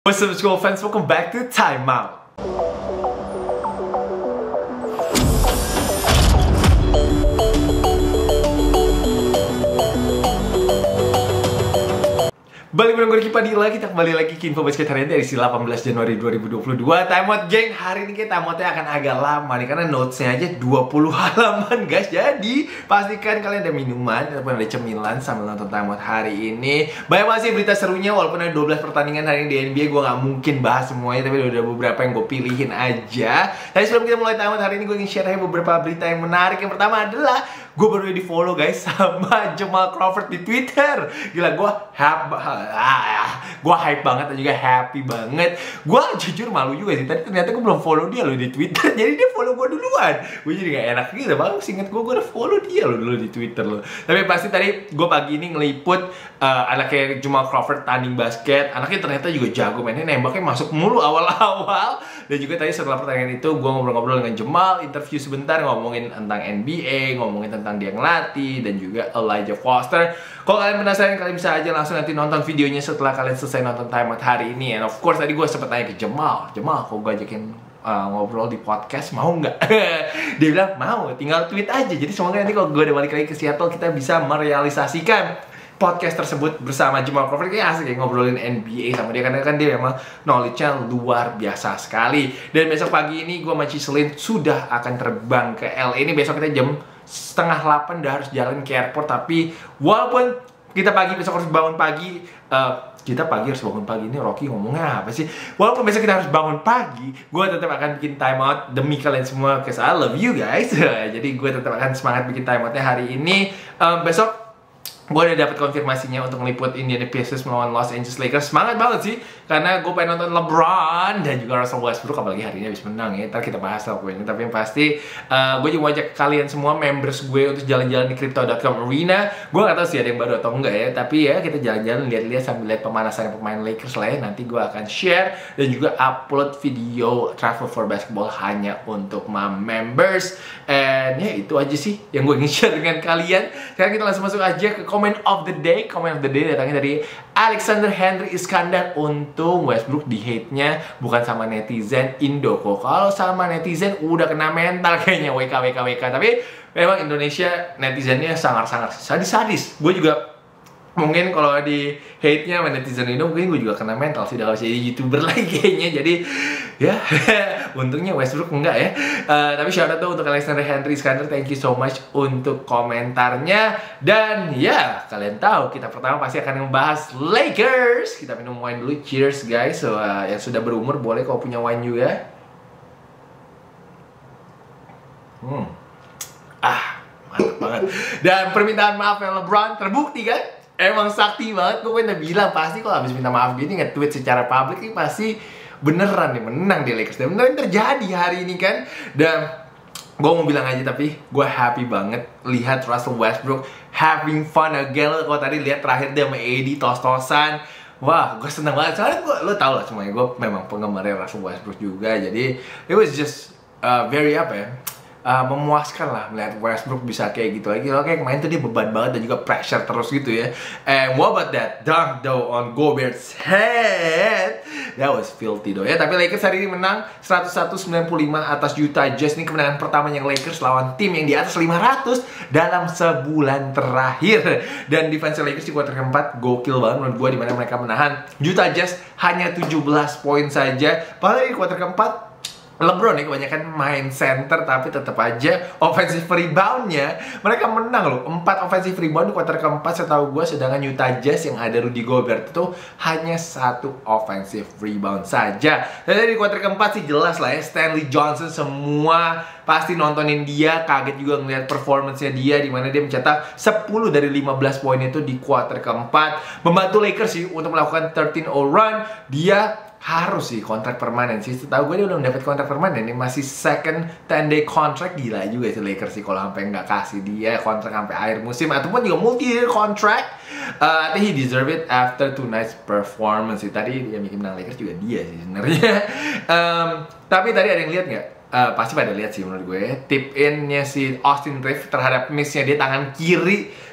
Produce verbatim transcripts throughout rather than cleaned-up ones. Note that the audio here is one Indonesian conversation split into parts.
What's up school fans, welcome back to Time Out. Balik bareng gue Ricky Padilla, kita kembali lagi ke info basket hari ini edisi delapan belas Januari dua ribu dua puluh dua. Time Out geng, hari ini kita time outnya akan agak lama nih karena notesnya aja dua puluh halaman guys. Jadi pastikan kalian ada minuman ataupun ada cemilan sambil nonton time out hari ini. Banyak banget sih berita serunya, walaupun ada dua belas pertandingan hari ini di N B A. Gue gak mungkin bahas semuanya, tapi udah beberapa yang gue pilihin aja. Tapi sebelum kita mulai time out hari ini, gue ingin share beberapa berita yang menarik. Yang pertama adalah gue baru di follow guys sama Jamal Crawford di Twitter. Gila, gue happy, gue hype banget dan juga happy banget. Gue jujur malu juga sih, tadi ternyata gue belum follow dia loh di Twitter. Jadi dia follow gue duluan. Gue jadi gak enak gitu bang, seinget gue gue udah follow dia loh dulu di Twitter loh. Tapi pasti tadi gue pagi ini ngeliput uh, anaknya Jamal Crawford tanding basket. Anaknya ternyata juga jago mainnya, nembaknya masuk mulu awal-awal. Dan juga tadi setelah pertandingan itu gue ngobrol-ngobrol dengan Jamal, interview sebentar, ngomongin tentang N B A, ngomongin tentang dia ngelatih, dan juga Elijah Foster. Kalau kalian penasaran, kalian bisa aja langsung nanti nonton videonya setelah kalian selesai nonton time out hari ini. And of course tadi gue sempet tanya ke Jamal, Jamal kok gue ajakin uh, ngobrol di podcast, mau nggak? Dia bilang mau, tinggal tweet aja. Jadi semoga nanti kalau gue udah balik lagi ke Seattle, kita bisa merealisasikan podcast tersebut bersama Jamal Crawford. Kayak asik ya ngobrolin N B A sama dia, karena kan dia memang knowledge-nya luar biasa sekali. Dan besok pagi ini gue sama Ciselin sudah akan terbang ke L A. Ini besok kita jam setengah delapan udah harus jalan ke airport. Tapi walaupun kita pagi, besok harus bangun pagi, uh, kita pagi harus bangun pagi, ini Rocky ngomongnya apa sih? Walaupun besok kita harus bangun pagi, gue tetap akan bikin time out demi kalian semua, because I love you guys. Jadi gue tetap akan semangat bikin time outnya hari ini. um, Besok gue udah dapet konfirmasinya untuk meliput Indiana Pacers melawan Los Angeles Lakers. Semangat banget sih, karena gue pengen nonton LeBron dan juga Russell Westbrook, apalagi hari ini habis menang ya. Ntar kita bahas lah pokoknya. Tapi yang pasti, uh, gue juga mau ajak kalian semua members gue untuk jalan-jalan di crypto dot com arena. Gue gak tahu sih ada yang baru atau enggak ya, tapi ya kita jalan-jalan, lihat-lihat sambil lihat pemanasan pemain Lakers lah ya. Nanti gue akan share dan juga upload video Travel for Basketball hanya untuk my members. And ya itu aja sih yang gue ingin share dengan kalian. Sekarang kita langsung masuk aja ke comment of the day. Comment of the day datangnya dari Alexander Henry Iskandar. Untung Westbrook di hate-nya bukan sama netizen Indo kok. Kalau sama netizen udah kena mental kayaknya, W K W K W K. Tapi memang Indonesia netizennya sangat-sangat sadis-sadis. Gue juga mungkin kalau di hate-nya sama netizen Indo, mungkin gue juga kena mental sih, udah harus jadi YouTuber lagi kayaknya. Jadi ya untungnya Westbrook enggak ya. uh, Tapi shout out tuh untuk Alexander Henry Iskandar, thank you so much untuk komentarnya. Dan ya kalian tahu kita pertama pasti akan membahas Lakers. Kita minum wine dulu, cheers guys. So uh, yang sudah berumur boleh kalau punya wine juga. Hmm Ah mantap banget. Dan permintaan maaf yang LeBron terbukti kan, emang sakti banget. Gue udah bilang pasti kalau habis minta maaf gini nge-tweet secara publik ini pasti beneran nih menang di Lakers. Dan beneran terjadi hari ini kan. Dan gue mau bilang aja, tapi gue happy banget lihat Russell Westbrook having fun again. Kalau tadi lihat terakhir dia sama A D tos-tosan, wah gue seneng banget. Soalnya gue, lo tau lah semuanya, gue memang penggemarnya Russell Westbrook juga. Jadi it was just uh, very apa ya, Uh, memuaskan lah melihat Westbrook bisa kayak gitu lagi. Oke, kemarin tuh dia beban banget dan juga pressure terus gitu ya. And what about that dunk though on Gobert's head? That was filthy though ya. Tapi Lakers hari ini menang seratus satu sembilan puluh lima atas Utah Jazz. Ini kemenangan pertamanya Lakers lawan tim yang di atas lima ratus dalam sebulan terakhir. Dan defense Lakers di kuarter keempat gokil banget menurut gue, dimana mereka menahan Utah Jazz hanya tujuh belas poin saja. Padahal di kuarter keempat LeBron nih kebanyakan main center, tapi tetap aja offensive rebound-nya mereka menang loh. empat offensive rebound di kuarter keempat setahu gue. Sedangkan Utah Jazz yang ada Rudy Gobert itu hanya satu offensive rebound saja. Dan di kuarter keempat sih jelas lah ya, Stanley Johnson semua pasti nontonin dia, kaget juga ngeliat performance-nya dia, dimana dia mencetak sepuluh dari lima belas poin itu di kuarter keempat, membantu Lakers sih untuk melakukan thirteen oh run. Dia harus sih kontrak permanen sih. Setahu gue dia udah dapat kontrak permanen nih, masih second ten day contract. Gila juga sih Lakers sih kalau sampai nggak kasih dia kontrak sampai akhir musim ataupun juga multi year contract. Uh, I think he deserve it after two nights performance sih. Tadi yang bikin menang Lakers juga dia sih sebenarnya. um, tapi tadi ada yang lihat nggak? Uh, pasti pada lihat sih menurut gue, tip in-nya si Austin Reeves terhadap miss-nya dia tangan kiri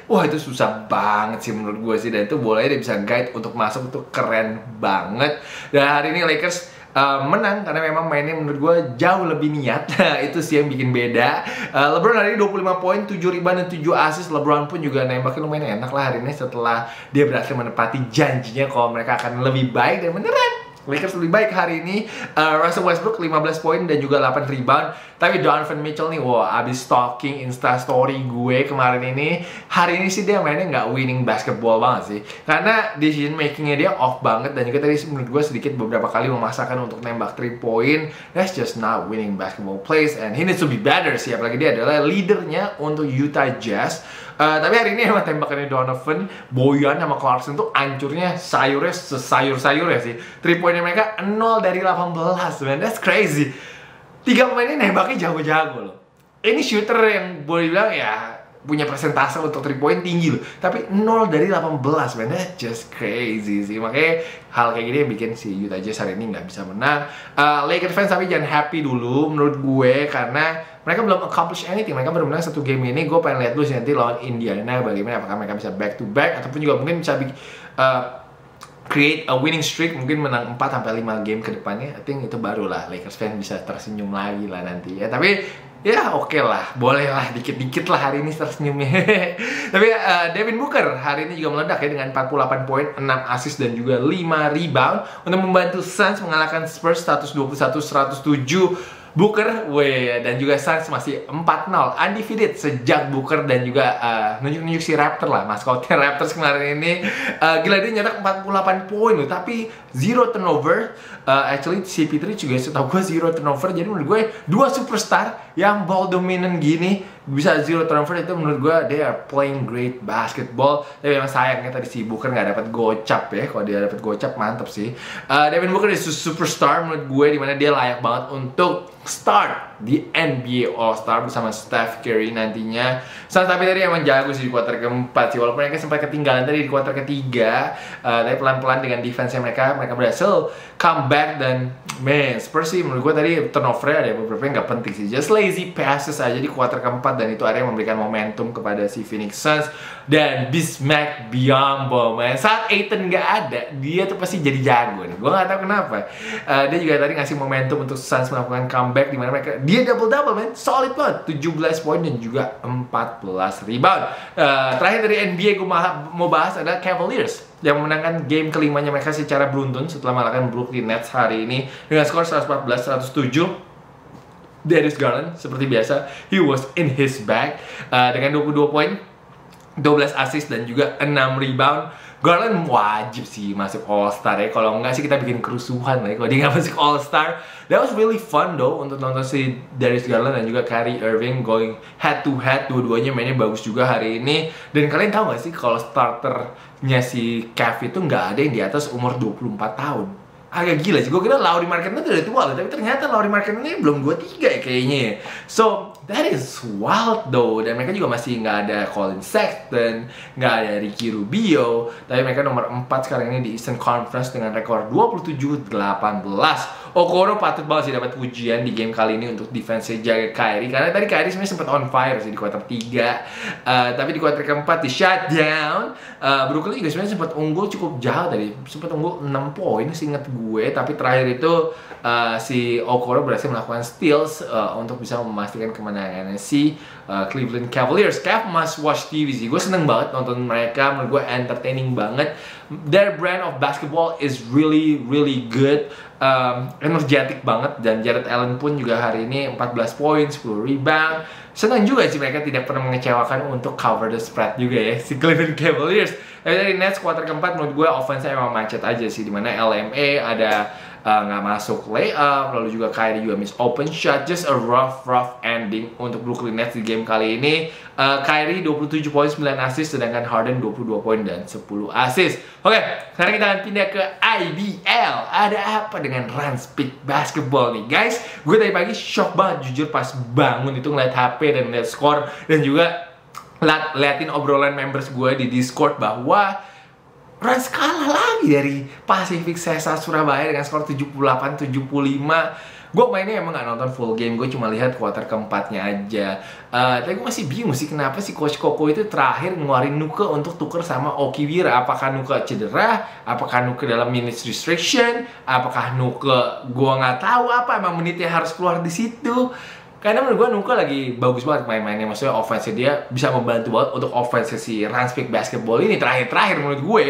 wah itu susah banget sih menurut gue sih. Dan itu bolanya dia bisa guide untuk masuk, itu keren banget. Dan hari ini Lakers Uh, menang karena memang mainnya menurut gue jauh lebih niat. Itu sih yang bikin beda. uh, LeBron hari ini dua puluh lima poin, tujuh rebound dan tujuh assist. LeBron pun juga nembaknya lumayan enak lah hari ini setelah dia berhasil menepati janjinya kalau mereka akan lebih baik, dan beneran Lakers lebih baik hari ini. uh, Russell Westbrook lima belas poin dan juga delapan rebound. Tapi Donovan Mitchell nih, wow, abis stalking instastory gue kemarin ini, hari ini sih dia mainnya nggak winning basketball banget sih. Karena decision makingnya dia off banget, dan juga tadi menurut gue sedikit beberapa kali memaksakan untuk nembak three point. That's just not winning basketball plays, and he needs to be better sih. Apalagi dia adalah leadernya untuk Utah Jazz. Uh, tapi hari ini emang tembakannya Donovan, Bojan sama Clarkson tuh ancurnya sayurnya sesayur-sayurnya sih. Three pointnya mereka nol dari delapan belas, man. That's crazy. Tiga pemain ini nembaknya jago-jago loh. Ini shooter yang boleh bilang ya punya persentase untuk three point tinggi loh. Tapi nol dari delapan belas, man. That's just crazy sih. Makanya hal kayak gini yang bikin si Utah Jazz hari ini nggak bisa menang. uh, Lakers fans tapi jangan happy dulu menurut gue, karena mereka belum accomplish anything. Mereka baru menang satu game ini. Gue pengen lihat dulu sih nanti lawan Indiana bagaimana, apakah mereka bisa back to back ataupun juga mungkin bisa uh, create a winning streak, mungkin menang empat sampai lima game ke depannya. I think itu barulah Lakers fans bisa tersenyum lagi lah nanti ya. Tapi ya oke okay lah, boleh lah dikit-dikit lah hari ini tersenyumnya. Tapi uh, Devin Booker hari ini juga meledak ya dengan empat puluh delapan poin, enam assist dan juga lima rebound untuk membantu Suns mengalahkan Spurs seratus dua puluh satu seratus tujuh. Booker, weh, dan juga Suns masih empat nol undefeated sejak Booker dan juga uh, nunjuk-nunjuk si Raptor lah, maskotnya Raptors kemarin ini. uh, Gila, dia nyetak empat puluh delapan poin loh, tapi zero turnover. uh, Actually C P three juga setahu gue zero turnover. Jadi menurut gue dua superstar yang ball dominant gini bisa zero turnover, itu menurut gue they are playing great basketball. Tapi memang sayangnya tadi si Booker nggak dapat gocap ya. Kalau dia dapat gocap mantep sih. uh, Devin Booker is superstar menurut gue, dimana dia layak banget untuk start di N B A All-Star bersama Steph Curry nantinya. Suns tapi tadi emang jago sih di kuarter keempat sih, walaupun mereka sempat ketinggalan tadi di kuarter ketiga. uh, Tapi pelan-pelan dengan defense-nya mereka, mereka berhasil comeback. Dan man, Spurs sih menurut gue tadi turnover ada beberapa yang gak penting sih, just lazy passes aja di kuarter keempat, dan itu akhirnya memberikan momentum kepada si Phoenix Suns. Dan Bismack Biyombo, man, saat Ayton gak ada, dia tuh pasti jadi jago nih. Gue gak tahu kenapa. uh, Dia juga tadi ngasih momentum untuk Suns melakukan comeback, dimana mereka dia double-double, man, solid banget, tujuh belas poin dan juga empat belas rebound. uh, Terakhir dari N B A gue mau bahas adalah Cavaliers yang memenangkan game kelimanya mereka secara beruntun setelah mengalahkan Brooklyn Nets hari ini dengan skor seratus empat belas seratus tujuh. Darius Garland seperti biasa, he was in his bag uh, dengan dua puluh dua poin, dua belas assist dan juga enam rebound. Garland wajib sih masuk All-Star ya. Kalau enggak sih kita bikin kerusuhan lah ya kalau dia nggak masuk All-Star. That was really fun though untuk nonton si Darius Garland dan juga Kyrie Irving going head to head. Dua-duanya mainnya bagus juga hari ini. Dan kalian tahu gak sih kalau starternya si Cav itu nggak ada yang di atas umur dua puluh empat tahun. Agak gila sih, gue kira Lauri Markkanen tuh udah tua loh, tapi ternyata Lauri Markkanen ini belum dua puluh tiga ya kayaknya. So, that is wild though. Dan mereka juga masih nggak ada Colin Sexton, nggak ada Ricky Rubio. Tapi mereka nomor empat sekarang ini di Eastern Conference dengan rekor dua puluh tujuh delapan belas. Okoro patut banget sih dapat pujian di game kali ini untuk defense-nya jaga Kyrie, karena tadi Kyrie sebenarnya sempat on fire sih di kuarter tiga. uh, Tapi di kuarter keempat di shutdown. uh, Brooklyn juga sebenarnya sempat unggul cukup jauh tadi, sempat unggul enam poin seingat gue. Tapi terakhir itu uh, si Okoro berhasil melakukan steals uh, untuk bisa memastikan kemenangan si uh, Cleveland Cavaliers. Cav must watch T V sih, gue seneng banget nonton mereka, menurut gue entertaining banget. Their brand of basketball is really really good, um, energetic banget. Dan Jared Allen pun juga hari ini empat belas poin, sepuluh rebound. Senang juga sih mereka tidak pernah mengecewakan untuk cover the spread juga ya si Cleveland Cavaliers. Tapi dari Nets kuarter keempat menurut gue offense-nya emang macet aja sih, dimana L M A ada nggak uh, masuk layup, lalu juga Kyrie juga miss open shot. Just a rough rough ending untuk Brooklyn Nets di game kali ini. uh, Kyrie dua puluh tujuh poin, sembilan assist, sedangkan Harden dua puluh dua poin dan sepuluh assist. Oke, okay, sekarang kita akan pindah ke I B L. Ada apa dengan Rans Pick Basketball nih guys? Gue tadi pagi shock banget jujur pas bangun itu ngeliat H P dan ngeliat skor, dan juga liat, liatin obrolan members gue di Discord bahwa Rans kalah lagi dari Pacific Sesa Surabaya dengan skor tujuh puluh delapan tujuh puluh lima. Gue mainnya emang gak nonton full game, gue cuma lihat quarter keempatnya aja. uh, Tapi gue masih bingung sih kenapa si Coach Koko itu terakhir ngeluarin Nuke untuk tuker sama Okiwira. Apakah Nuke cedera? Apakah Nuke dalam minutes restriction? Apakah Nuke gue nggak tahu apa emang menitnya harus keluar di situ? Karena menurut gue Nuke lagi bagus banget main-mainnya. Maksudnya offense dia bisa membantu banget untuk offense si Ranspik Basketball ini terakhir-terakhir menurut gue.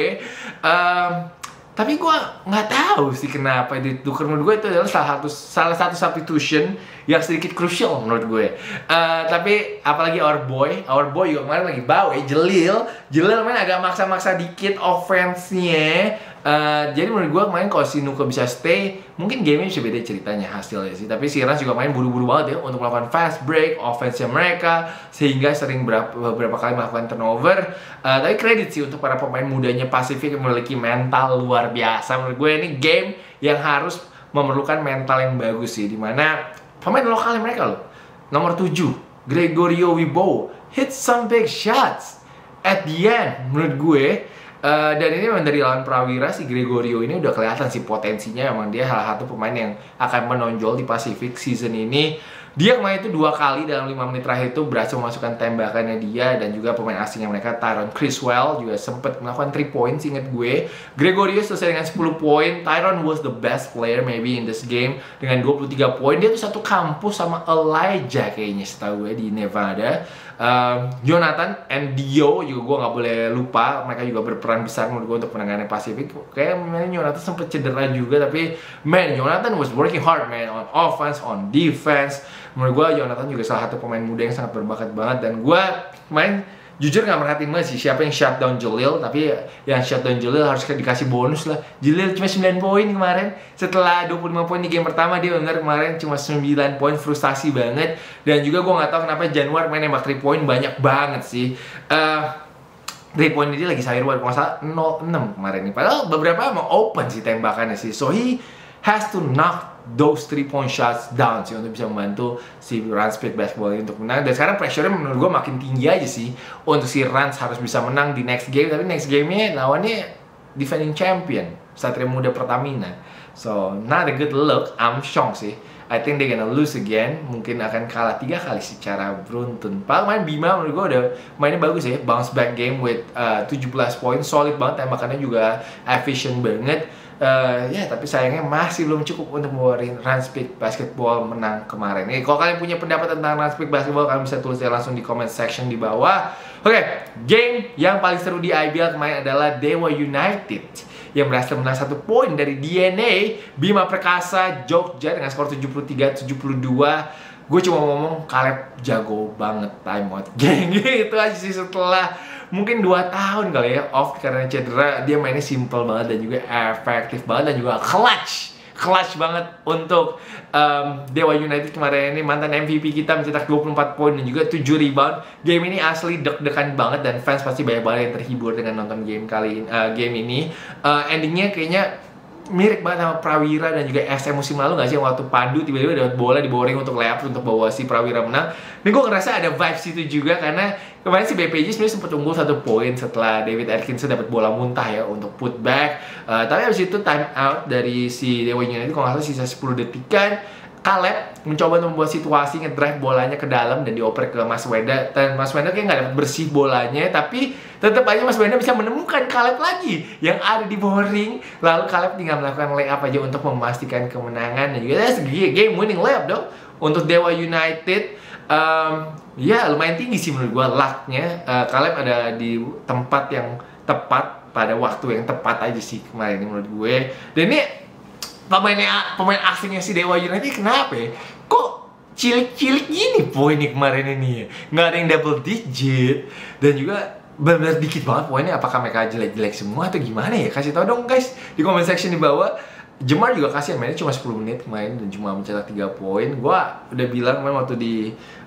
um, Tapi gue nggak tahu sih kenapa ditukar. Menurut gue itu adalah salah satu salah satu substitution yang sedikit crucial menurut gue. Uh, tapi apalagi our boy, our boy juga kemarin lagi bawa Jelil. Jelil main agak maksa-maksa dikit offense-nya. Uh, jadi menurut gue kemarin kalau si Nuke bisa stay, mungkin game-nya bisa beda ceritanya hasilnya sih. Tapi si Rans juga main buru-buru banget ya untuk melakukan fast break offense-nya mereka, sehingga sering berapa, beberapa kali melakukan turnover. Uh, tapi kredit sih untuk para pemain mudanya Pacific yang memiliki mental luar biasa. Menurut gue ini game yang harus memerlukan mental yang bagus sih, dimana pemain lokalnya mereka loh, nomor tujuh Gregorio Wibowo hit some big shots at the end menurut gue. Uh, dan ini memang dari lawan Prawira, si Gregorio ini udah kelihatan sih potensinya. Emang dia salah satu pemain yang akan menonjol di Pacific season ini. Dia kemarin itu dua kali dalam lima menit terakhir itu berhasil memasukkan tembakannya dia. Dan juga pemain asingnya mereka, Tyron Criswell, juga sempat melakukan three points, inget gue. Gregorio selesai dengan sepuluh poin. Tyron was the best player maybe in this game dengan dua puluh tiga poin. Dia tuh satu kampus sama Elijah kayaknya setahu gue di Nevada. Um, Jonathan and Dio juga gue nggak boleh lupa, mereka juga berperan besar menurut gue untuk penanganan Pacific. Kayak Jonathan sempat cedera juga, tapi man, Jonathan was working hard man on offense, on defense. Menurut gue Jonathan juga salah satu pemain muda yang sangat berbakat banget. Dan gue main jujur gak merhatiin banget sih siapa yang shutdown Jelil. Tapi yang shutdown Jelil harus dikasih bonus lah. Jelil cuma sembilan poin kemarin. Setelah dua puluh lima poin di game pertama, dia benar kemarin cuma sembilan poin, frustasi banget. Dan juga gue gak tahu kenapa Januar main nembak three point banyak banget sih. uh, three point dia lagi sayur buat masalah nol enam kemarin nih. Padahal beberapa emang open sih tembakannya sih. So he has to knock those three point shots down sih untuk bisa membantu si Ranspik Basketball ini untuk menang. Dan sekarang pressure-nya menurut gue makin tinggi aja sih untuk si Rans harus bisa menang di next game. Tapi next game-nya lawannya defending champion Satria Muda Pertamina. So not a good look. I'm shocked sih. I think they gonna lose again. Mungkin akan kalah tiga kali secara beruntun. Padahal main Bima menurut gue udah mainnya bagus ya. Bounce back game with uh, tujuh belas poin. Solid banget, tembakannya juga efficient banget. Uh, ya tapi sayangnya masih belum cukup untuk membawain Ranspik Basketball menang kemarin. Nih, kalau kalian punya pendapat tentang Ranspik Basketball, kalian bisa tulis ya langsung di comment section di bawah. Oke, okay, game yang paling seru di I B L kemarin adalah Dewa United yang berhasil menang satu poin dari D N A Bima Perkasa Jogja dengan skor tujuh puluh tiga tujuh puluh dua. Gue cuma ngomong Caleb jago banget timeout geng gitu aja sih. Setelah mungkin dua tahun kali ya off karena cedera, dia mainnya simple banget dan juga efektif banget dan juga clutch clutch banget untuk um, Dewa United kemarin ini. Mantan M V P kita mencetak dua puluh empat poin dan juga tujuh rebound. Game ini asli deg-degan banget dan fans pasti banyak banget yang terhibur dengan nonton game kali uh, game ini. Uh, endingnya kayaknya mirip banget sama Prawira dan juga S M musim lalu gak sih, waktu Pandu tiba-tiba dapat bola di boring untuk layup untuk bawa si Prawira menang. Ini gue ngerasa ada vibes itu juga karena kemarin si B P J sebenarnya sempat unggul satu poin setelah David Atkinson dapat bola muntah ya untuk put back. Uh, tapi habis itu time out dari si Dewa United kalau nggak salah sisa sepuluh detikan. Caleb mencoba untuk membuat situasi ngedrive bolanya ke dalam dan dioper ke Mas Wenda, dan Mas Wenda kayak nggak dapat bersih bolanya, tapi tetap aja Mas Wenda bisa menemukan Caleb lagi yang ada di bawah ring. Lalu Caleb tinggal melakukan layup aja untuk memastikan kemenangan dan juga that's game winning layup dong untuk Dewa United. Um, ya lumayan tinggi sih menurut gue lucknya. uh, Caleb ada di tempat yang tepat pada waktu yang tepat aja sih kemarin ini menurut gue. Dan ini pemainnya pemain asingnya si Dewa United kenapa ya? Kok cilik-cilik gini poinnya kemarin ini ya? Nggak ada yang double digit dan juga benar-benar dikit banget poinnya. Apakah mereka jelek-jelek semua atau gimana ya? Kasih tau dong guys di comment section di bawah. Jemar juga kasih mainnya cuma sepuluh menit kemarin dan cuma mencetak tiga poin. Gua udah bilang kemarin waktu di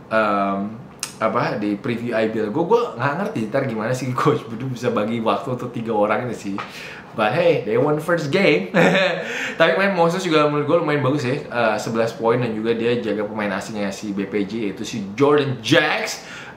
um, apa di preview I B L gue, gue nggak ngerti ntar gimana sih Coach Budu bisa bagi waktu untuk tiga orang ini sih. But hey, they won first game. Tapi main Moses juga menurut gue lumayan bagus ya, uh, sebelas poin dan juga dia jaga pemain asingnya si B P J yaitu si Jordan Jacks.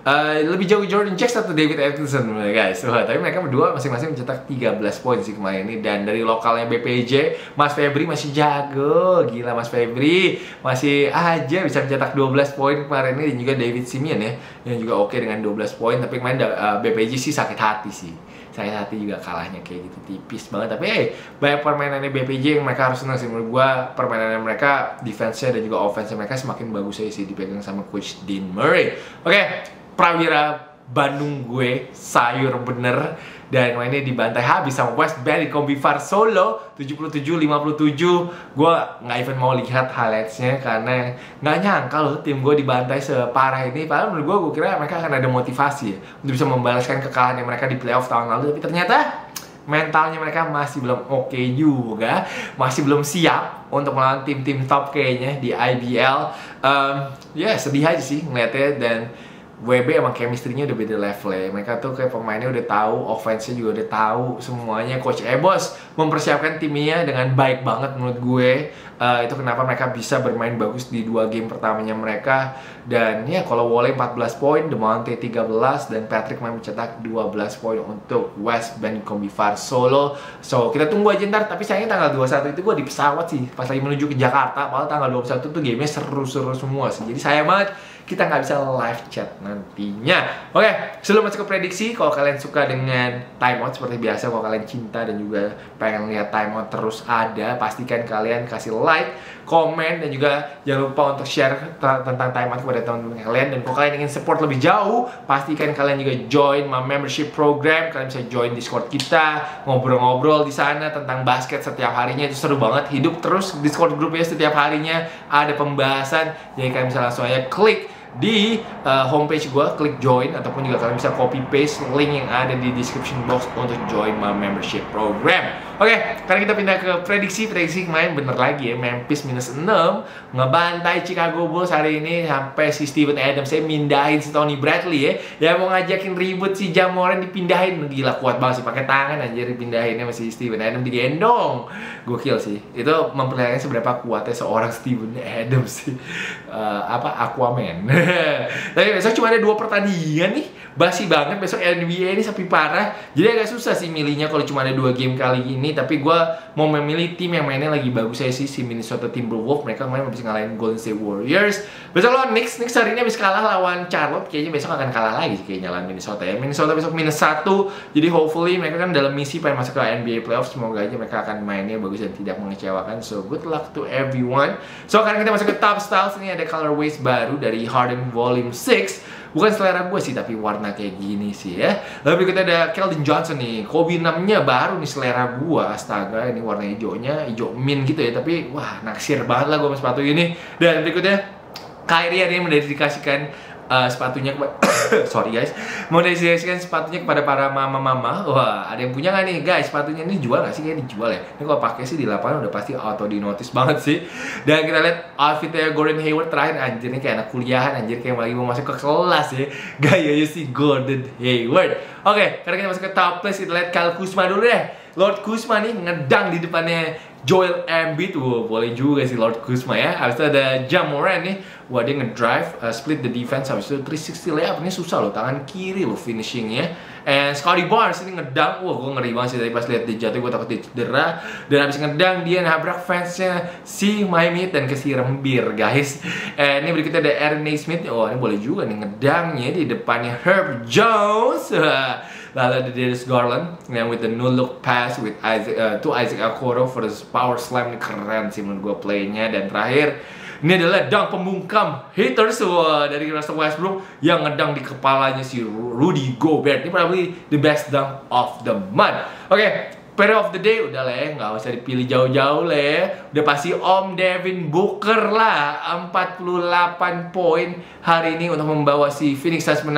Uh, lebih jauh Jordan Checks atau David Atkinson guys. Wah, tapi mereka berdua masing-masing mencetak tiga belas poin sih kemarin ini. Dan dari lokalnya B P J, Mas Febri masih jago. Gila Mas Febri, masih aja bisa mencetak dua belas poin kemarin ini. Dan juga David Simeon ya, yang juga oke dengan dua belas poin. Tapi kemarin uh, B P J sih sakit hati sih. Sakit hati juga kalahnya kayak gitu, tipis banget. Tapi hey, banyak permainannya B P J yang mereka harus senang sih. Menurut gua permainannya mereka, defense-nya dan juga offense-nya mereka semakin bagus aja sih dipegang sama Coach Dean Murray. Oke, okay. Prawira Bandung gue sayur bener, dan mainnya dibantai habis sama West Bandit Kombifar Solo tujuh puluh tujuh lima puluh tujuh. Gue nggak even mau lihat highlights-nya karena nggak nyangka loh tim gue dibantai separah ini. Padahal menurut gue, gue kira mereka akan ada motivasi ya untuk bisa membalaskan kekalahan yang mereka di playoff tahun lalu, tapi ternyata mentalnya mereka masih belum oke okay juga, masih belum siap untuk melawan tim-tim top kayaknya di I B L. Um, ya yeah, sedih aja sih ngeliatnya. Dan W B emang chemistry-nya udah beda level ya. Mereka tuh kayak pemainnya udah tahu, offense-nya juga udah tahu semuanya. Coach Ebos mempersiapkan timnya dengan baik banget menurut gue. Uh, itu kenapa mereka bisa bermain bagus di dua game pertamanya mereka. Dan ya kalau Wole empat belas poin, Demonte tiga belas, dan Patrick main mencetak dua belas poin untuk West Bandit Kombifar Solo. So kita tunggu aja ntar. Tapi sayangnya tanggal dua puluh satu itu gue di pesawat sih, pas lagi menuju ke Jakarta. Padahal tanggal dua puluh satu tuh gamenya seru-seru semua sih. Jadi sayang banget kita nggak bisa live chat nantinya. Oke, sebelum masuk ke prediksi, kalau kalian suka dengan timeout seperti biasa, kalau kalian cinta dan juga pengen lihat timeout terus ada, pastikan kalian kasih like, komen, dan juga jangan lupa untuk share tentang timeout kepada teman-teman kalian. Dan kalau kalian ingin support lebih jauh, pastikan kalian juga join my membership program. Kalian bisa join Discord kita, ngobrol-ngobrol di sana tentang basket setiap harinya. Itu seru banget, hidup terus Discord grupnya setiap harinya ada pembahasan. Jadi kalian bisa langsung aja klik di uh, homepage gue, klik join, ataupun juga kalian bisa copy paste link yang ada di description box untuk join my membership program. Oke, okay, sekarang kita pindah ke prediksi. Prediksi kemarin bener lagi ya, Memphis minus enam ngebantai Chicago Bulls hari ini sampai si Steven Adams saya mindahin si Tony Bradley ya. Ya mau ngajakin ribut si Ja Morant dipindahin, gila kuat banget sih pakai tangan anjir dipindahinnya masih Steven Adams digendong. Gokil sih. Itu memperlihatkan seberapa kuatnya seorang Steven Adams sih. Uh, apa Aquaman. Tapi besok cuma ada dua pertandingan nih, basi banget besok N B A ini sapi parah. Jadi agak susah sih milihnya kalau cuma ada dua game kali ini. Tapi gue mau memilih tim yang mainnya lagi bagus saya sih, si Minnesota Timberwolves. Mereka kemarin habis ngalahin Golden State Warriors. Besok lawan Knicks. Knicks hari ini habis kalah lawan Charlotte. Kayaknya besok akan kalah lagi sih kayaknya lawan Minnesota ya. Minnesota besok minus satu. Jadi hopefully mereka kan dalam misi pengen masuk ke N B A playoffs. Semoga aja mereka akan mainnya bagus dan tidak mengecewakan. So good luck to everyone. So sekarang kita masuk ke top styles. Ini ada colorways baru dari Harden Volume enam. Bukan selera gue sih, tapi warna kayak gini sih ya. Lalu berikutnya ada Keldon Johnson nih, Kobe enam-nya baru nih selera gue. Astaga, ini warna hijaunya, hijau mint gitu ya. Tapi wah, naksir banget lah gue sama sepatu ini. Dan berikutnya Kyrie hari ini mendedikasikan uh, sepatunya kepada sorry guys, mendedikasikan sepatunya kepada para mama-mama. Wah, ada yang punya nggak nih guys? Sepatunya ini jual nggak sih? Kayaknya dijual ya. Ini kalau pakai sih di lapangan udah pasti auto di notice banget sih. Dan kita lihat outfitnya Gordon Hayward terakhir, anjir nih kayak anak kuliahan, anjir kayak lagi mau masuk ke kelas ya. Gayanya si Gordon Hayward. Oke, karena kita masuk ke top place, kita lihat Kyle Kuzma dulu deh. Lord Kuzma nih ngedang di depannya Joel Embiid. Wow, boleh juga sih Lord Kuzma ya. Habis itu ada Ja Morant nih. Wah, dia ngedrive, uh, split the defense. Habis itu tiga sixty layup. Ini susah loh, tangan kiri loh finishingnya. And Scotty Barnes ini ngedang. Wah, gue ngeri banget sih tadi pas lihat dia jatuh, gue takut dia cedera. Dan habis ngedang dia nabrak fansnya si Miami dan kesiram bir guys. And ini berikutnya ada Aaron Naismith. Oh, ini boleh juga nih ngedangnya di depannya Herb Jones. Lalu ada Darius Garland yang with the no look pass with Isaac, uh, to Isaac Okoro for the power slam. Ini keren sih menurut gue playnya. Dan terakhir ini adalah dunk pembungkam haters uh, dari Russell Westbrook yang ngedang di kepalanya si Rudy Gobert. Ini probably the best dunk of the month. Oke, okay. Player of the day udah lah ya, nggak usah dipilih jauh-jauh lah ya. Udah pasti Om Devin Booker lah, empat puluh delapan poin hari ini untuk membawa si Phoenix Suns menang.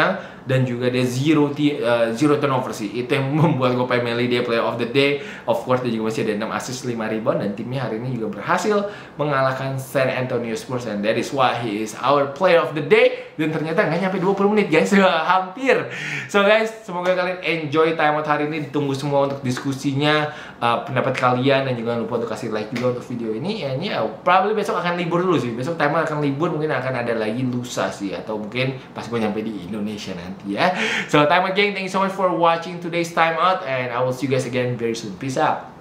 dan juga dia zero t uh, zero turnover sih. Itu yang membuat gue pengen milih dia player of the day. Of course dia juga masih ada enam assist, lima rebound, dan timnya hari ini juga berhasil mengalahkan San Antonio Spurs, and that is why he is our player of the day. Dan ternyata nggak nyampe dua puluh menit guys, hampir. So guys, semoga kalian enjoy timeout hari ini. Ditunggu semua untuk diskusinya, uh, pendapat kalian, dan juga jangan lupa untuk kasih like juga untuk video ini. Ya ini uh, probably besok akan libur dulu sih. Besok timeout akan libur, mungkin akan ada lagi lusa sih, atau mungkin pas gue nyampe di Indonesia nanti ya. So timeout gang, thank you so much for watching today's timeout, and I will see you guys again very soon. Peace out.